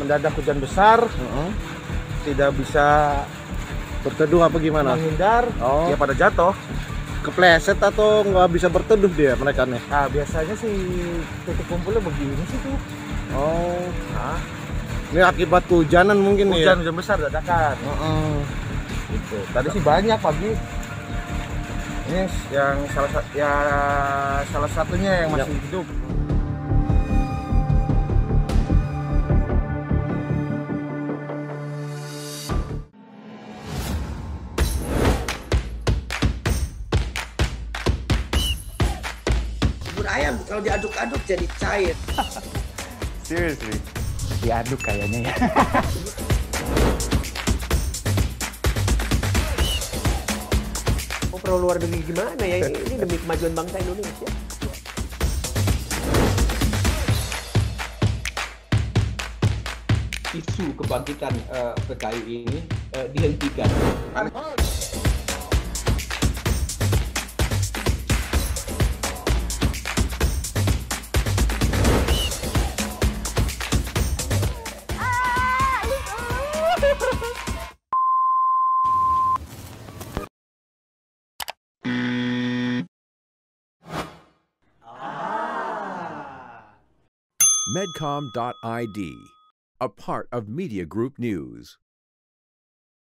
mendadak hujan besar, tidak bisa Berteduh apa gimana? menghindar, Oh. ya pada jatuh. Kepleset atau nggak bisa berteduh dia mereka nih? Nah, biasanya sih titik kumpulnya begini sih tuh. Oh. Nah, Ini akibat kehujanan mungkin nih. hujan besar dadakan. Gitu. Tadi sih banyak pagi. Ini yang salah satunya yang masih hidup. Bubur ayam kalau diaduk-aduk jadi cair. Seriously. Diaduk kayaknya ya. Mau perlu luar negeri gimana ya? Ini demi kemajuan bangsa Indonesia. Isu kebangkitan PKI ini dihentikan. Medcom.id, a part of Media Group News.